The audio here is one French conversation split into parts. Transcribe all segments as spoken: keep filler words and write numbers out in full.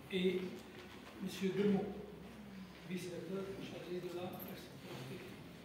et M. Demont, vice-recteur chargé de la responsabilité.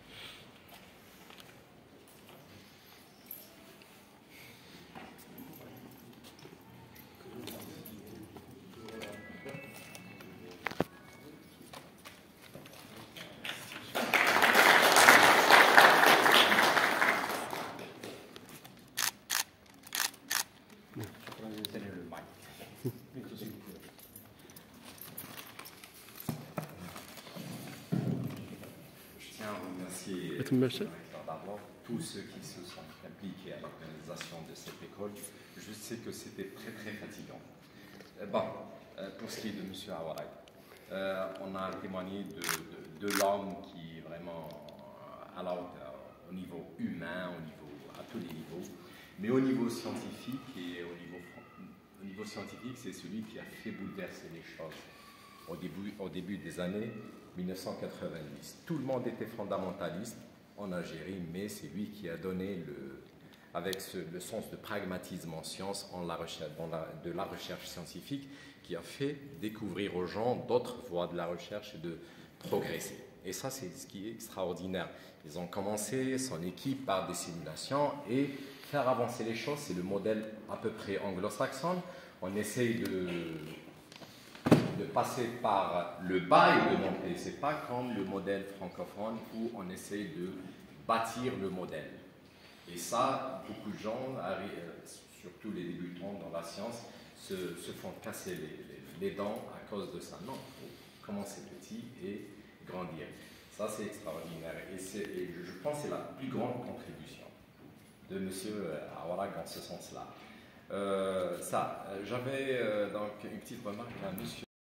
D'abord, tous ceux qui se sont impliqués à l'organisation de cette école, je sais que c'était très très fatigant. Euh, bon, euh, pour ce qui est de M. Awaray, euh, on a témoigné de, de, de l'homme qui est vraiment à la hauteur, au niveau humain, au niveau, à tous les niveaux, mais au niveau scientifique et au niveau, au niveau scientifique, c'est celui qui a fait bouleverser les choses au début, au début des années mille neuf cent quatre-vingt-dix. Tout le monde était fondamentaliste en Algérie, mais c'est lui qui a donné, le, avec ce, le sens de pragmatisme en sciences, en la recherche, dans la, de la recherche scientifique, qui a fait découvrir aux gens d'autres voies de la recherche et de progresser. Et ça, c'est ce qui est extraordinaire. Ils ont commencé, son équipe, par des simulations et faire avancer les choses. C'est le modèle à peu près anglo-saxon. On essaye de... de passer par le bas et de monter. Ce n'est pas comme le modèle francophone où on essaie de bâtir le modèle. Et ça, beaucoup de gens, surtout les débutants dans la science, se, se font casser les, les, les dents à cause de ça. Non, il faut commencer petit et grandir. Ça, c'est extraordinaire. Et, et je pense que c'est la plus grande contribution de M. Awaray dans ce sens-là. Euh, ça, j'avais euh, donc une petite remarque à M.